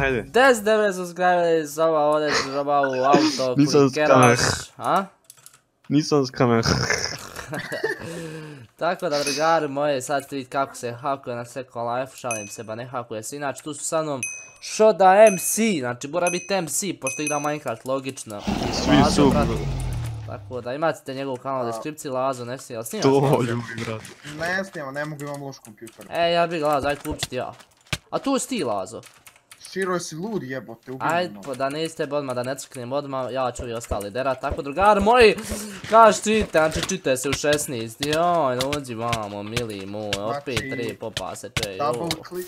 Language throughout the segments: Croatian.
hajde. 10 subscriberi za ova ovdje žabavu auto klikeraš. Nisam skamer. Tako da, drugari moje, sad ćete vidjeti kako se hakuje na Second Life, šalim se, ba ne hakuje se. Inače, tu su sa mnom Šoda MC, znači mora biti MC, pošto igra Minecraft, logično. Svi su, tako da, imate njegov kanal u deskripciji, Lazo, ne snimaš? To ljubi, brat. Ne snimam, ne mogu, imam loš kompjuter. Ja bih ga, Lazo, ajde kupit ti ja. A tu si ti, Lazo. Širo si lud jebote, ubijemo. Ajde, da niste odmah, da ne crknem odmah, ja ću i ostali derat. Tako, drugari moji, kaš čite, znači čite se u 16. Joj, dođi vamo, mili moj, opet 3 popa se če, joj. Double click.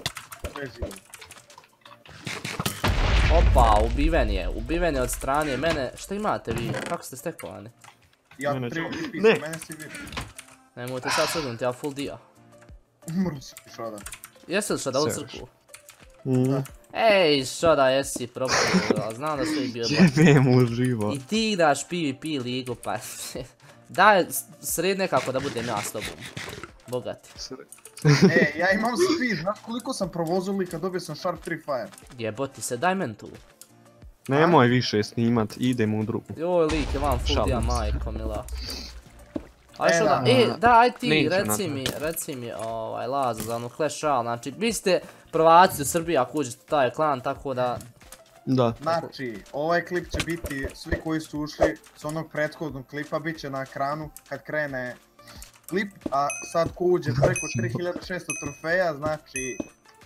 Opa, ubiven je od strane mene. Šta imate vi? Kako ste stekovani? Ja 3 pisao, mene si vidio. Nemojte sad sudnuti, ja full dia. Umro si Šoda. Jesi li Šoda u crkvu? Da. Ej, Šoda, jesi propustio, znam da sve je bio Jebem u živo. I ti igraš PvP ligu, pa... Daj, sred nekako da budem ja s tobom. Bogati. Ja imam speed, znaš koliko sam provozio kad dobio sam Sharp 3 Fire. Jeboti se, daj men tu. Nemoj više snimat, idem u drugu. Joj, lik je vam full dia, majko mila. Aj Šoda, aj ti, reci mi, Lazo, za ono Clash Royale, znači, vi ste prvaci u Srbiji ako uđete taj klan, tako da... Da. Znači, ovaj klip će biti, svi koji su ušli s onog prethodnog klipa, bit će na ekranu kad krene klip, a sad ko uđe preko 3600 trofeja, znači...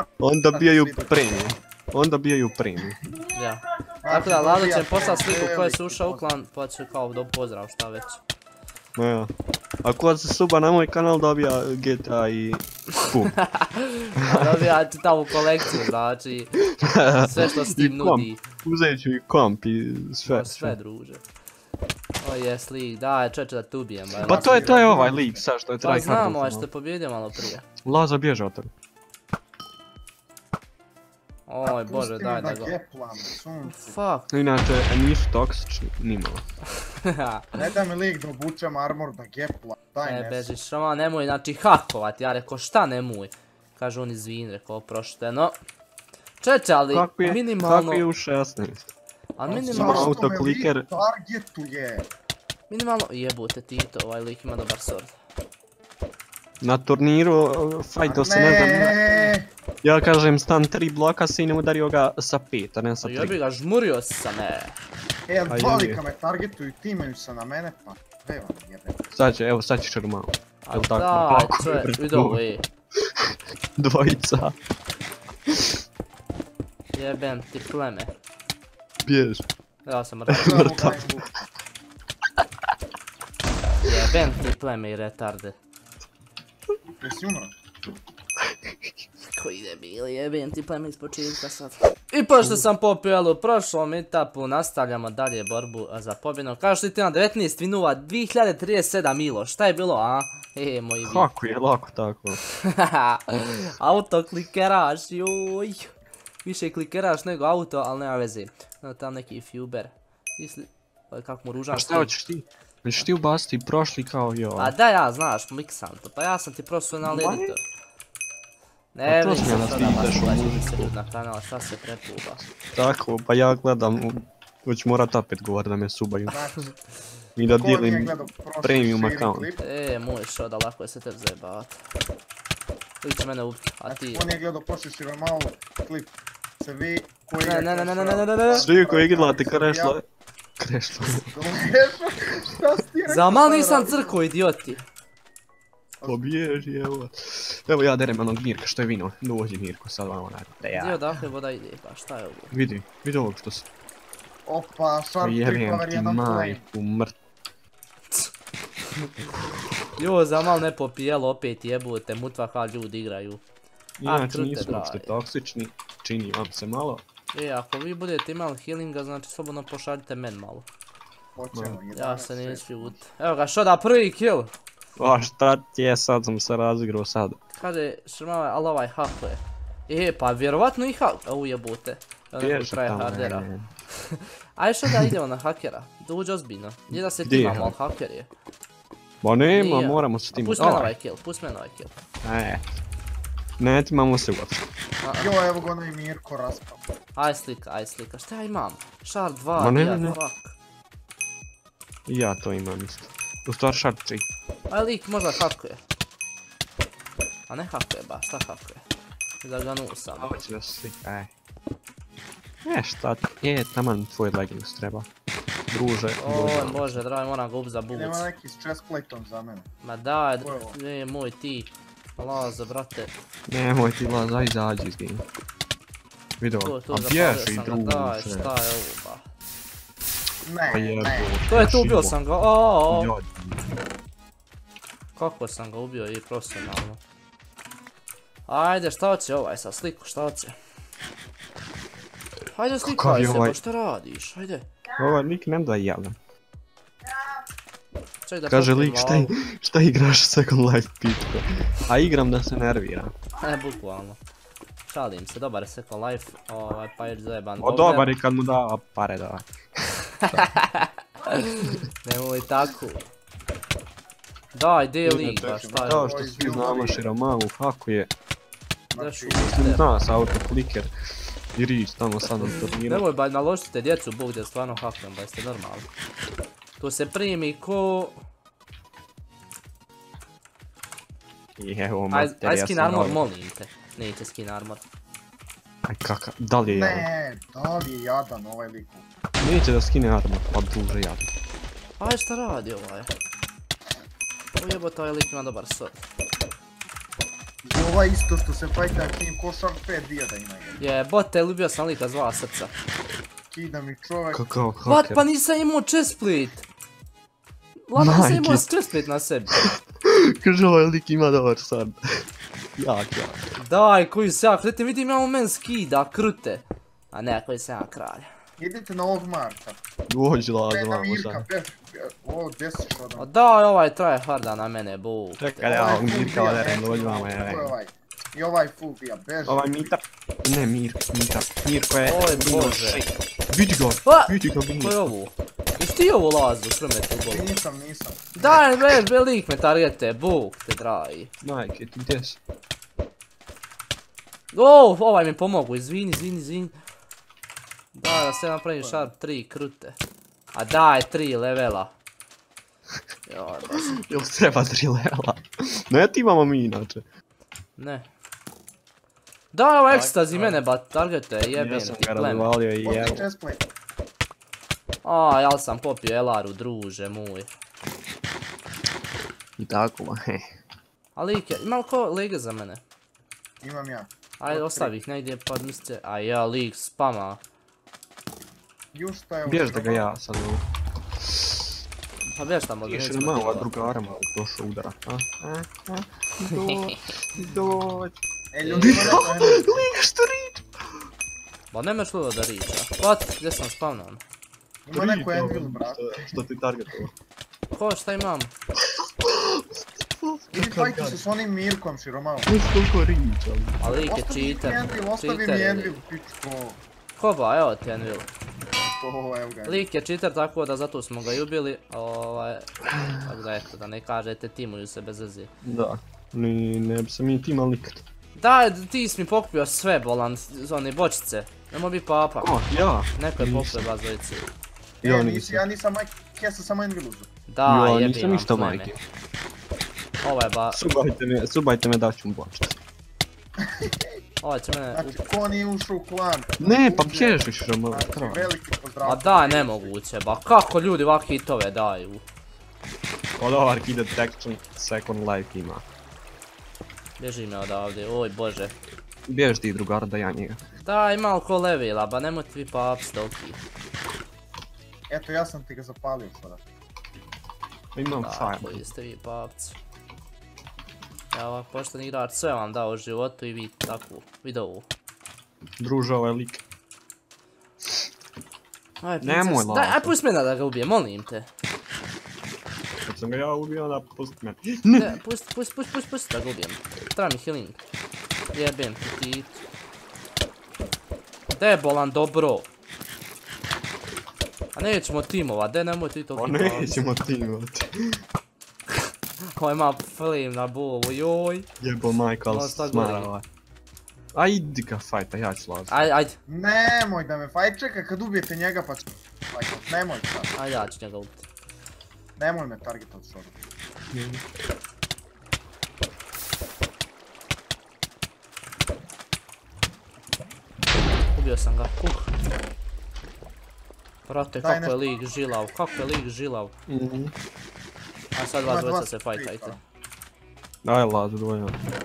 Onda bijaju premiju. Ja. Tako da, Lazo će poslati sliku koje su ušao u klan, pa će kao do pozdrav, šta već. Ja. Ako se suba na moj kanal dobija GTA i pum. Dobija čitavu kolekciju, znači, sve što Steam nudi. Uzet ću i komp i sve. Sve druže. O jes lik, daj čeče da te ubijem. Pa to je ovaj lik sad što je tryhard. Pa znam ovaj što te pobjedio malo prije. Lazo bježe od tebe. Oj bože, daj da ga... Fuck. Inače, nisu toksični, nimalo. Ne da mi lik da obučem armor da gepla, daj Ne nes. bežiš, Roma, nemoj znači hakovati, ja rekao šta nemoj. Kaže on izvin, rekao oprošteno. Čeče, ali minimalno... Kako je u 16? Ali minimalno... Zašto me lik targetuje? Minimalno... Jebute Tito, ovaj lik ima dobar sword. Na turniru, fajto se ne znam... Ja kažem stan 3 bloka si i ne udario ga sa 5, a ne sa 3. Jebi ga, žmurio si sa me. Dva lika me targetuju i timaju se na mene, pa vevam jebem. Sad ćeš malo. A daj, čuje, vidi ovo, Dvojica. Jebem ti pleme. Bjež. Ja sam mrtav. Jebem ti pleme i retarde. Jesi umro? Koji debili, jebem ti pleme iz početka sad. I pošto sam popio u prošlom etapu, nastavljamo dalje borbu za pobjedom. Kao što ti na 19 vinova, 2037 milo, šta je bilo, a? Moj vi. Kako je, lako tako. Auto klikeraš, joj. Više klikeraš nego auto, ali nema veze. Tam neki fuber. Kako mu ružan. A šta hoćeš ti? Hoćeš ti ubaciti prošli kao joj? A da ja, znaš, miksam to, pa ja sam ti profesionalni editor. Ne vidim se što da vas ulazi se ljud na kanal, šta se prepuba. Tako, pa ja gledam, već morat opet govor da me subaju. I da dijelim premium account. Moj Šoda, lako je se te zajebavat. Koji će mene ubiti, a ti... On je gledao pošli Širomalo klip. Se vi koji je... Ne. Svi koji gledate krešlo. Krešlo. Šta si ti rekao? Za malo nisam crko, idioti. Pobježi, evo. Evo ja derem onog Mirka što je vino. Dođi Mirko, sad vam onaj. Gdje odakle voda ide, pa šta je ovo? Vidi ovog što se... Opa, Sharp 3 Power 1 majku, mrt. Jo, za mal ne popijelo, opet jebute, mutva kao ljudi igraju. Inače nisu uopšte toksični, čini vam se malo. Ako vi budete imali healinga, znači slobodno pošaljite men malo. Ja se neću ljut. Evo ga, Šoda, prvi kill! O šta ti je, sad sam se razigrao sad. Kaže, šrmava, ali ovaj hakuje. Pa vjerovatno i hakuje, ujebute. Bježi tamo, Aj Šoda, idemo na hakera, da uđe ozbiljno. Nije da se timamo, ali haker je. Ba nema, moramo se timati. Pust me na ovaj kill, pust me na ovaj kill. Ne, ti imamo se uopće. Jo, evo ga onaj Mirko raspao. Aj slika, šta ja imam? Shard Ma 2, ne, ja, ne. fuck. I ja to imam isto. U stvar Shard 3. Aj lik možda hakuje. A ne hakuje ba, šta hakuje? Da ga nusam. Hoće da se slika, ej. Šta ti, taman tvoj leggings treba. Druže, Oj bože, dragi, moram ga up za buc. Nema neki s chestplateom za mene. Ma daj, Ko je ovo? ne moj ti. Laza, brate. nemoj ti Laz, aj izađi iz game. Vidio, Tu a zapalio bježi sam ga, daj, druže. šta je ovo ba? Ne, Pa jebo. ne. To je tu, ubio sam ga, o. Joj. Kako sam ga ubio i profesionalno. Ajde, šta hoće ovaj sad, sliku, šta hoće? Hajde slikaj je se, ovaj? pa šta radiš, hajde. Ovaj lik ne da javlja. Ček da Kaže popijem lik, lavu. šta igraš Second Life pitko? A igram da se nerviram. Bukvalno. Šalim se, dobar je Second Life, pa još zajeban O dobar je kad mu da pare da. Nemoj tako. Daj, gdje je lig, ba, šta je? Kao što svi znamo Širomavu, kako je. Znači, Zna se autokliker. I rič tamo sad na turniru. nemoj ba naložite djecu bog gdje stvarno haknem, ba jeste normalni. Tu se primi ko... I evo Aj mater, ja skin sam armor, ovaj. molim te. Neće skin armor. Aj kakav, da li je jadan? Ne, da li je jadan ovaj liku? Neće da skine armor, pa druže jadan. Aj šta radi ovaj? Ujebote, ovaj lik ima dobar sod. I ovaj isto što se fajta kim košar 5 dijeda ima jedan. Jebote, ubio sam lika s 2 srca. Kida mi čovek. Kakav What? haker. Pa nisam imao chestplate! Lako nisam imao Majke. chestplate na sebi. Kaže ovaj lik ima dobar sad. Jak. Daj, koji se ja, vidite, vidim imamo men skida, krute. A ne, koji se ja kralj. Idite na ovog Marka. Dođi Lazo, Ne na vamo Mirka, sad. o, gdje si što A da? daj, ovaj traje harda na mene, buk. Čekaj, ja ovog Mirka valerem, dođi vamo, Ko je je. ovaj? I ovaj full bija, beži. Ovaj Mita. Ne, Mirko je... Oj, bože. Vidi ga, Pa! vidi ga, vidi Ko je ga. ovo? Jesi ti ovo Lazo, srmet u bolu? Nisam. Daj, lik me targete, buk te dragi. Majke, ti gdje si? O, ovaj mi pomogu, izvini. Daj, da se napravim Sharp 3, krute. A daj, 3 levela. Joj, baš. Jel treba 3 levela? Ne, ti imamo mi inače. Ne. Daj, ovo ekstazi mene, ba targete, jebem Ja sam ti ga pleme. razvalio i Posti evo. chestplate. A, jel sam popio Elaru, druže moj. I tako, ma he. A like, ima li ko lige za mene? Imam ja. Ajde, ostavi ih negdje, pa mislite, a ja, lik spama. Još šta je ovo? Bjež da ga ja sad ovo. Pa bješ tamo, da Više nećemo nema ova ti drugara malo došao udara. Dođi. E, ljudi, ima neko Envil. Liga što rič! Ba nemaš ludo da riča. What? Gdje sam spavnan? Ima neko Envil, brate. Što ti targetuje? Ko, šta imam? Idi fajti se s onim Mirkom, Širomao. Već koliko rič, ali... A lik je Ostavi mi cheater. Envil, ostavi mi Cheater je Envil, lik. pičko. Ko ba, evo ti Envil. To, evo ga. Lik je cheater, tako da zato smo ga i ubili. Tako da eto, da ne kažete timuju se bez veze. Da. Ne bi se mi tima nikad. Daj, ti si mi pokupio sve bolan, one bočice. Nemoj bi papa. Ko? Ja? Neko je Nisam. pokupio vas dvojice. Ja Nisi, nisam. ja nisam Mike, ja sam samo Envil uzu. Da, Ja jebi nisam vam ništa pleme. majke. Ovo je ba, Subajte me da ću mu bočiti. ovo će mene... Znači, ko nije ušao u klan? Ne, pa bježiš Ramo. Znači, veliki pozdrav. Ma daj, nemoguće, ba kako ljudi ovak hitove daju? Od ovaj Kid Detection Second Life ima. Bježi me odavde, oj bože. Bjež ti drugar da ja njega. Daj, malo ko levela, ba nemojte vi paps toliki. Eto, ja sam ti ga zapalio sada. Imam Da, fire. koji ste vi papci. Ja ovak pošten igrač sve vam dao u životu i vi takvu videovu. Druže ovaj lik. Aj, Nemoj, princess, daj, aj Lazo. pusti mene da ga ubijem, molim te. Kad sam ga ja ubio, onda pustit mene. Ne, pusti da ga ubijem. Treba mi healing. Jebem ti tit. De bolan dobro. A nećemo timova, de nemoj ti Pa toliki papci. nećemo timati. Ovo ima flame na bovu, joj. Jebo majka, ali Dosta smarala. A idi ga fajta, ja ću laziti. Ajde, Nemoj da me fajt, čekaj kad ubijete njega pa ću fajtat, nemoj sad. ajde ja ću njega ubiti. Nemoj me targetat short. Ubio sam ga, Brate, Daj kako je nešto. lig žilav, kako je lig žilav. A sad Ima vas dvojica dva se fajtajte. stripa. Daj lazu dvojno.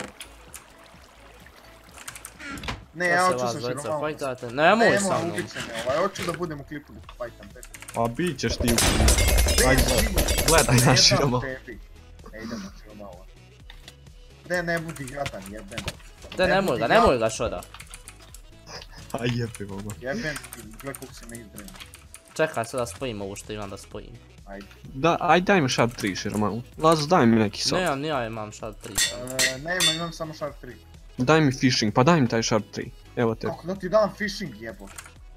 Ne, ja Sad hoću se vas sa dvojica širomalom. fajtajte. Nemoj sa mnom. ubit će me hoću da budem u klipu da fajtam tebi. A bit ćeš ti. Ajde, gledaj na širomalo. E, idem na širomalo. Ne budi jadan, jebem. Te nemoj ga šoda. A jebi ovo. Jebem ti, gle kog si me izdrema. Čekaj sad da spojim ovo što imam da spojim. Ajde. Ajde daj mi šar 3 širomalo. Lazu daj mi neki sad. Nemam, ni ja imam šad 3. Nema, imam samo šar 3. Daj mi fishing, pa daj mi taj šar 3. Evo te. Kako da ti dam fishing jebo?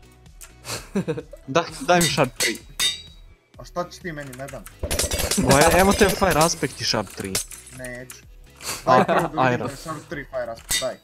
Daj mi šar 3. A šta ćeš ti meni, ne dam? Evo te fire aspect i šar 3. Neću. Daj prvo da vidim Iron. da je šar 3 fire aspect, daj.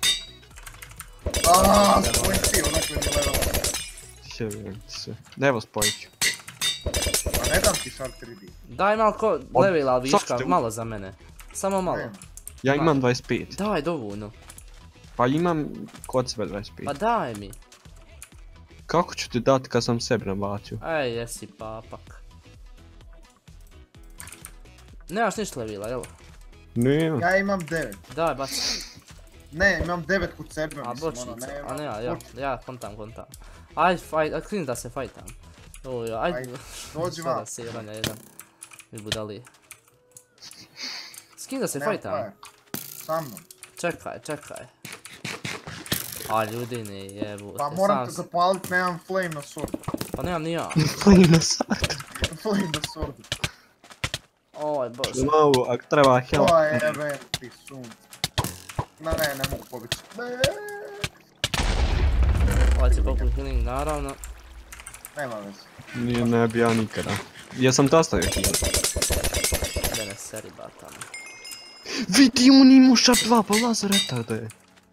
Aaaa, spoj ti, odakle mi level. Jebim ti se. Evo spojit ću. A ne dam ti šar 3D. Daj malo ko levela viška, Sad ću- malo za mene. Samo malo. Nema. Ja imam 25. Daj dovoljno. Pa imam kod sebe 25. Pa daj mi. Kako ću ti dati kad sam sebi nabacio? Ej, jesi papak. Nemaš ništa levela, jel? Nema. Ja imam 9. Daj, baci. Ne, imam 9 kod sebe, A mislim, bočnica, nema. a ne ja kontam. Ajde, klim da se fajtam. Oj, ajde. Ajde, dođi Šta da vam. se Ranja jedan. Mi budali. S kim da se Nema fajtam? fire. Sa mnom. Čekaj. A ljudi ne jebu. Pa moram te zapalit, nemam flame na swordu. Pa nemam ni ja. Flame na sat. Flame na swordu. Oj bože. Malo, ako treba help. To je jebem ti sunce. Ne mogu pobjeći. Ovaj će poput healing naravno. Nema veze. Nije, ne bi ja nikada. Jesam to ostavio heal. Mene seri batama. Vidi, on imao šar 2, pa lazareta da je.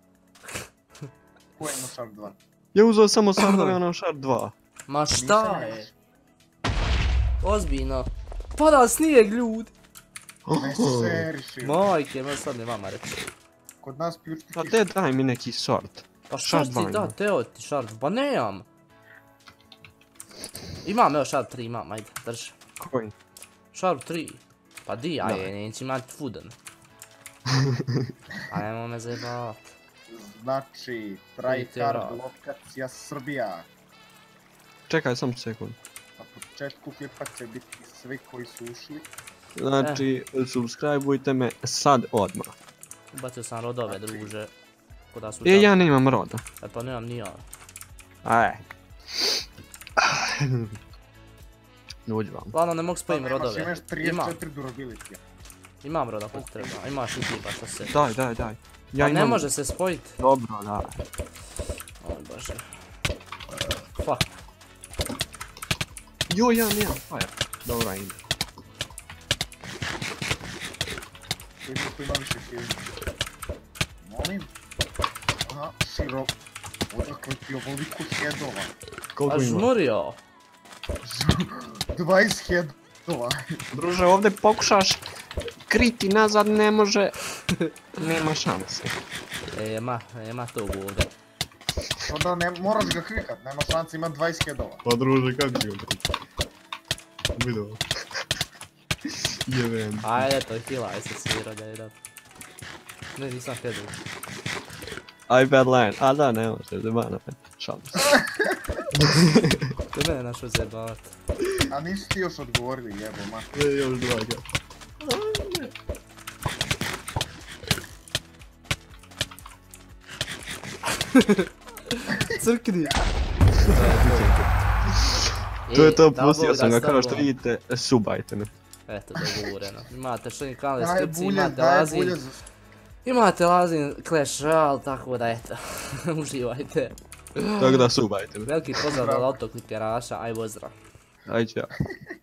Ko ima šar 2? Ja uzeo samo šar 2 i ono šar 2. Ma šta je? Ozbiljno. Pada snijeg ljudi. Ne seriši. Majke, me sad ne vama reći. Kod nas pjučki Pa te daj mi neki sort. Pa Šar šta dva ti da, imam. teo ti šar, pa nemam. Imam, evo šar 3 imam, ajde, drži. Koji? Šar 3. Pa di, Da. ajde, neće imat fuden. A nemoj me zajebavat. Znači, Vidite, tryhard rad. lokacija Srbija. Čekaj, sam sekund. Na početku klipa će biti svi koji su ušli. Znači, subscribeujte me sad odmah. Ubacio sam rodove, druže. Kuda su Ja nemam roda. E pa nemam ni ja. Aj. Dođi vam. Ladno, ne mogu spojim rodove. Imaš Imam, 34 durability. imam roda koji treba. Imaš i ti pa što se. Daj. Pa ne može se spojit. Dobro, da. Oj bože. Fuck. Jo, ja nemam fire. Dobro, ide. Koji ima više healing. Molim? Aha, širok. Odakle ti ovoliko headova? Koliko A ima? žmurio. 20 headova. Druže, ovdje pokušaš kriti nazad, ne može. Nema šanse. Nema tog ovdje. Onda ne, moraš ga kvikat, nema šanse, ima 20 headova. Pa druže, kako ću ga kriti? Vidio. Jevem. Ajde, to je hilaj se svira da je da. Ne, nisam headu. Aj, bad line. A da, ne može, zebana, šalim se. To mene našo zajebavat. A nisi ti još odgovorili, jebo, ma. Ne, još dva ga. Crkni! To je to, pustio sam ga, kao što vidite, subajte me. Eto, dogovoreno. Imate što kanal Daj deskripciji, bulje, imate daj lazin. bulje za... Imate lazin Clash Royale, tako da eto. Uživajte. Tako da subajte me. Veliki pozdrav od autokliperaša, aj pozdrav. Aj, čao.